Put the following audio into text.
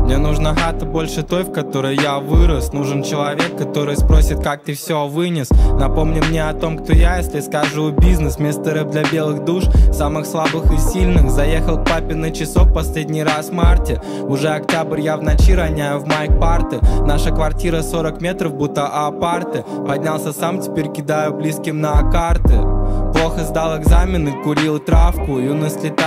Мне нужна хата больше той, в которой я вырос. Нужен человек, который спросит, как ты все вынес. Напомни мне о том, кто я, если скажу бизнес. Вместо рэп для белых душ, самых слабых и сильных. Заехал к папе на часок последний раз в марте. Уже октябрь, я в ночи роняю в майк-парты. Наша квартира 40 метров, будто апарты. Поднялся сам, теперь кидаю близким на карты. Плохо сдал экзамены, курил травку. Юность летает.